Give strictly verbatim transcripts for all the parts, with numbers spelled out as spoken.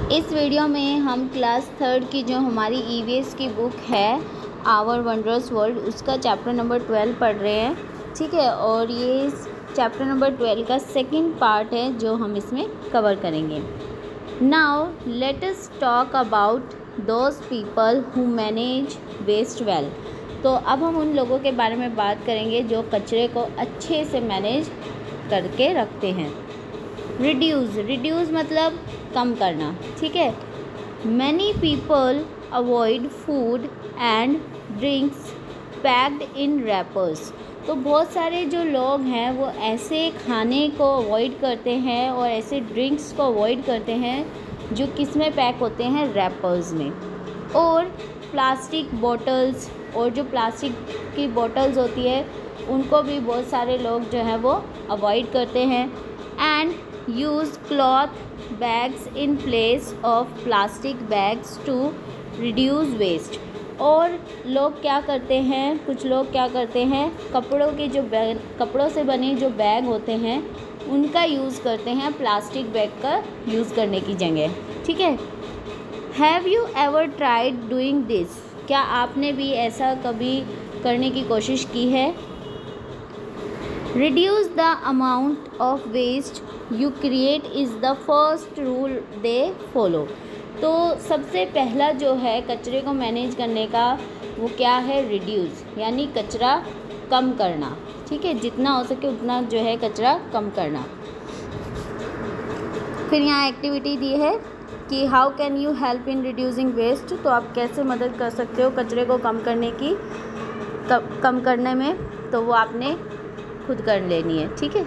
इस वीडियो में हम क्लास थर्ड की जो हमारी ई वी एस की बुक है आवर वंडरस वर्ल्ड उसका चैप्टर नंबर ट्वेल्व पढ़ रहे हैं। ठीक है, और ये चैप्टर नंबर ट्वेल्व का सेकंड पार्ट है जो हम इसमें कवर करेंगे। Now let us talk about those people who manage waste well. तो अब हम उन लोगों के बारे में बात करेंगे जो कचरे को अच्छे से मैनेज करके रखते हैं। रिड्यूस रिड्यूस मतलब कम करना। ठीक है, many people avoid food and drinks packed in wrappers. तो बहुत सारे जो लोग हैं वो ऐसे खाने को अवॉइड करते हैं और ऐसे ड्रिंक्स को अवॉइड करते हैं जो किस में पैक होते हैं, रैपर्स में। और प्लास्टिक बॉटल्स, और जो प्लास्टिक की बॉटल्स होती है उनको भी बहुत सारे लोग जो है वो अवॉइड करते हैं। And use cloth bags in place of plastic bags to reduce waste. और लोग क्या करते हैं, कुछ लोग क्या करते हैं, कपड़ों के जो बैग, कपड़ों से बने जो बैग होते हैं उनका यूज़ करते हैं प्लास्टिक बैग का यूज़ करने की जगह। ठीक है, have you ever tried doing this? क्या आपने भी ऐसा कभी करने की कोशिश की है? Reduce the amount of waste you create is the first rule they follow. तो सबसे पहला जो है कचरे को मैनेज करने का वो क्या है, रिड्यूस, यानी कचरा कम करना। ठीक है, जितना हो सके उतना जो है कचरा कम करना। फिर यहाँ एक्टिविटी दी है कि how can you help in reducing waste. तो आप कैसे मदद कर सकते हो कचरे को कम करने की कम, कम करने में, तो वो आपने खुद कर लेनी है। ठीक है,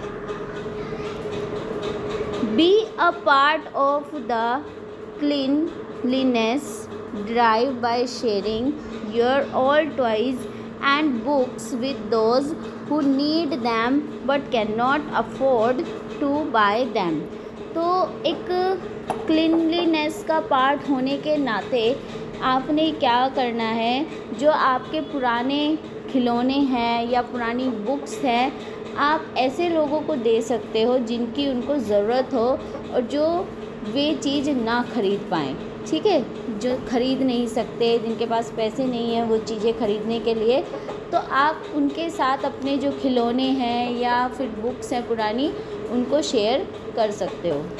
be a part of the cleanliness drive by sharing your all toys and books with those who need them but can not afford to buy them. तो एक क्लीनलीनेस का पार्ट होने के नाते आपने क्या करना है, जो आपके पुराने खिलौने हैं या पुरानी बुक्स हैं आप ऐसे लोगों को दे सकते हो जिनकी उनको ज़रूरत हो और जो वे चीज़ ना खरीद पाएँ। ठीक है, जो खरीद नहीं सकते, जिनके पास पैसे नहीं हैं वो चीज़ें खरीदने के लिए, तो आप उनके साथ अपने जो खिलौने हैं या फिर बुक्स हैं पुरानी उनको शेयर कर सकते हो।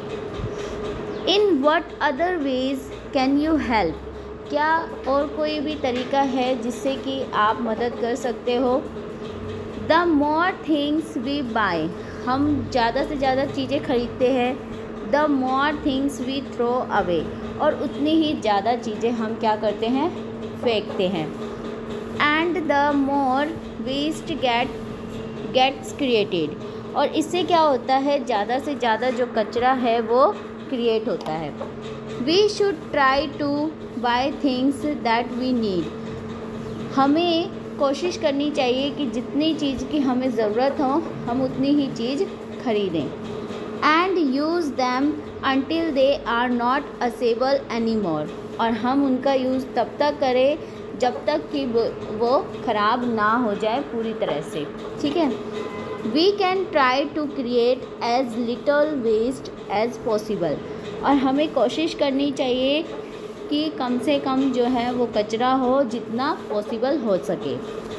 In what other ways can you help? क्या और कोई भी तरीका है जिससे कि आप मदद कर सकते हो? The more things we buy, हम ज़्यादा से ज़्यादा चीज़ें खरीदते हैं, the more things we throw away, और उतनी ही ज़्यादा चीज़ें हम क्या करते हैं, फेंकते हैं। And the more waste get gets created, और इससे क्या होता है, ज़्यादा से ज़्यादा जो कचरा है वो क्रिएट होता है। We should try to buy things that we need, हमें कोशिश करनी चाहिए कि जितनी चीज़ की हमें ज़रूरत हो हम उतनी ही चीज़ खरीदें। And use them until they are not usable any more, और हम उनका यूज़ तब तक करें जब तक कि वो ख़राब ना हो जाए पूरी तरह से। ठीक है, we can try to create as little waste as possible, और हमें कोशिश करनी चाहिए कि कम से कम जो है वो कचरा हो जितना पॉसिबल हो सके।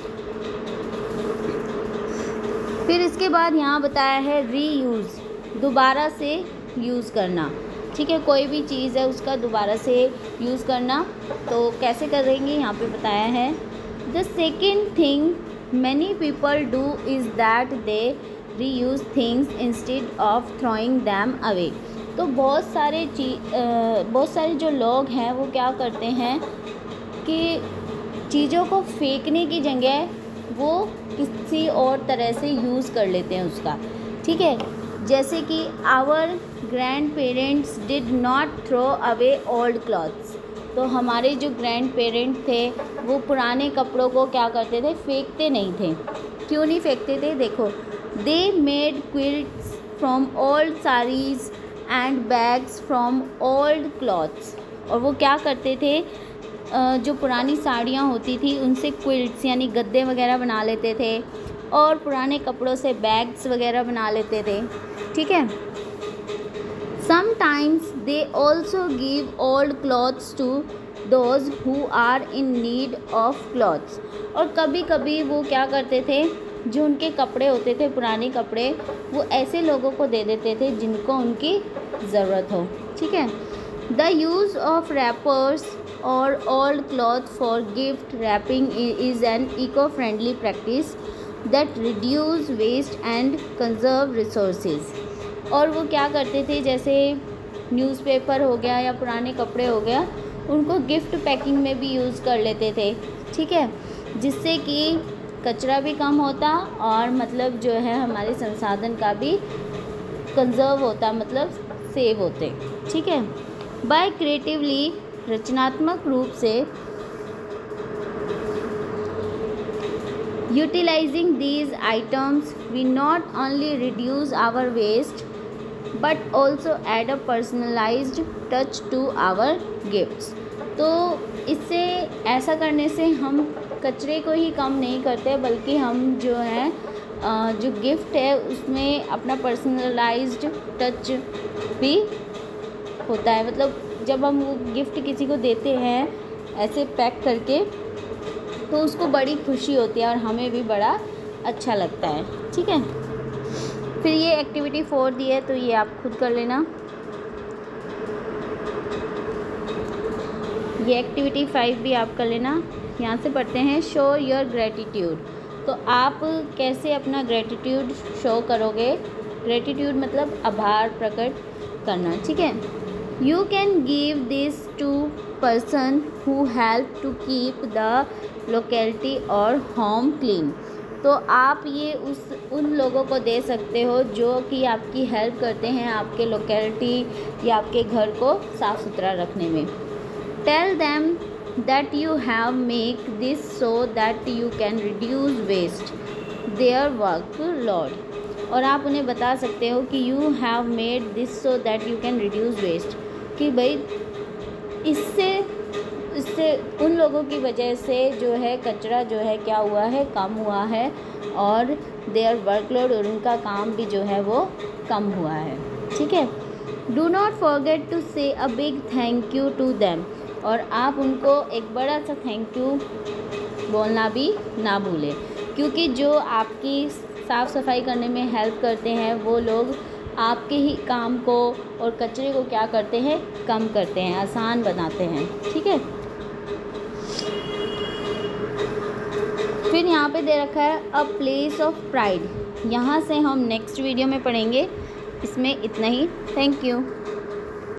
फिर इसके बाद यहाँ बताया है रीयूज़, दोबारा से यूज़ करना। ठीक है, कोई भी चीज़ है उसका दोबारा से यूज़ करना, तो कैसे करेंगे यहाँ पे बताया है। The second thing many people do is that they reuse things instead of throwing them away. तो बहुत सारे चीज़ बहुत सारे जो लोग हैं वो क्या करते हैं कि चीज़ों को फेंकने की जगह वो किसी और तरह से यूज़ कर लेते हैं उसका। ठीक है, जैसे कि our grandparents did not throw away old clothes. तो हमारे जो ग्रैंड पेरेंट थे वो पुराने कपड़ों को क्या करते थे, फेंकते नहीं थे। क्यों नहीं फेंकते थे, देखो, they made quilts from old saris and bags from old clothes. और वो क्या करते थे, जो पुरानी साड़ियाँ होती थी उनसे क्विल्ट्स यानी गद्दे वगैरह बना लेते थे, और पुराने कपड़ों से बैग्स वगैरह बना लेते थे। ठीक है, Sometimes they also give old clothes to those who are in need of clothes. और कभी कभी वो क्या करते थे, जो उनके कपड़े होते थे, पुराने कपड़े, वो ऐसे लोगों को दे देते थे जिनको उनकी ज़रूरत हो. ठीक है. द यूज़ ऑफ रैपर्स और old cloth for gift wrapping is an eco friendly practice that reduce waste and conserve resources. और वो क्या करते थे, जैसे न्यूज़पेपर हो गया या पुराने कपड़े हो गया, उनको गिफ्ट पैकिंग में भी यूज़ कर लेते थे. ठीक है, जिससे कि कचरा भी कम होता और मतलब जो है हमारे संसाधन का भी कंजर्व होता, मतलब सेव होते. ठीक है. बाय क्रिएटिवली, रचनात्मक रूप से utilising these items we not only reduce our waste but also add a personalised touch to our gifts. तो इससे, ऐसा करने से हम कचरे को ही कम नहीं करते, बल्कि हम जो है जो गिफ्ट है उसमें अपना पर्सनलाइज्ड टच भी होता है. मतलब जब हम वो गिफ्ट किसी को देते हैं ऐसे पैक करके, तो उसको बड़ी खुशी होती है और हमें भी बड़ा अच्छा लगता है. ठीक है. फिर ये एक्टिविटी फोर दी है, तो ये आप खुद कर लेना. ये एक्टिविटी फाइव भी आप कर लेना. यहाँ से पढ़ते हैं, शो योर ग्रेटिट्यूड. तो आप कैसे अपना ग्रेटिट्यूड शो करोगे. ग्रेटिट्यूड मतलब आभार प्रकट करना. ठीक है. You can give this to person who help to keep the locality और होम क्लीन. तो आप ये उस उन लोगों को दे सकते हो जो कि आपकी हेल्प करते हैं आपके लोकेलिटी या आपके घर को साफ़ सुथरा रखने में. Tell them that you have make this so that you can reduce waste their workload. और आप उन्हें बता सकते हो कि you have made this so that you can reduce waste, कि भाई इससे इससे उन लोगों की वजह से जो है कचरा जो है क्या हुआ है, कम हुआ है, और their workload, और उनका काम भी जो है वो कम हुआ है. ठीक है. Do not forget to say a big thank you to them. और आप उनको एक बड़ा सा थैंक यू बोलना भी ना भूलें, क्योंकि जो आपकी साफ़ सफाई करने में हेल्प करते हैं वो लोग आपके ही काम को और कचरे को क्या करते हैं, कम करते हैं, आसान बनाते हैं. ठीक है. फिर यहाँ पे दे रखा है अ प्लेस ऑफ प्राइड. यहाँ से हम नेक्स्ट वीडियो में पढ़ेंगे. इसमें इतना ही. Thank you.